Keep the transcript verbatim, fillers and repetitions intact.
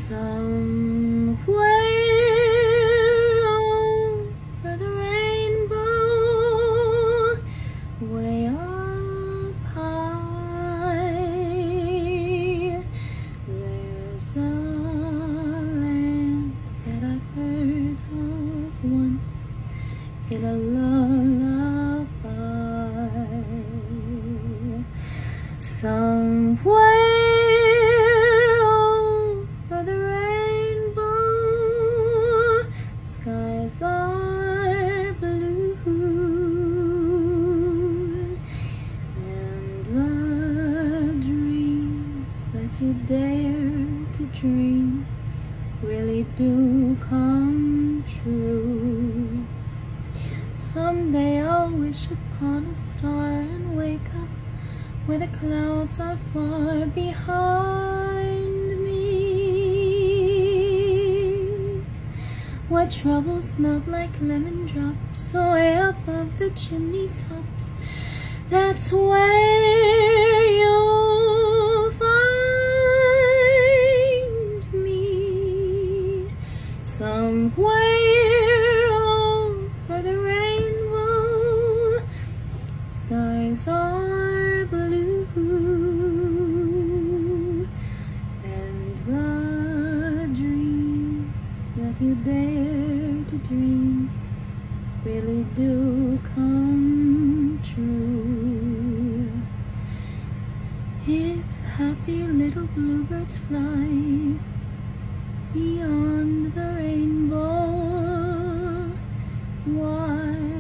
Somewhere over the rainbow, way up high, there's a land that I've heard of once in a lullaby. Somewhere skies are blue, and the dreams that you dare to dream really do come true. Someday I'll wish upon a star and wake up where the clouds are far behind me, where troubles melt like lemon drops away above the chimney tops. That's where you'll find me. Somewhere over the rainbow, skies are blue, and the dreams that you dare to dream really do come true. If happy little bluebirds fly beyond the rainbow, why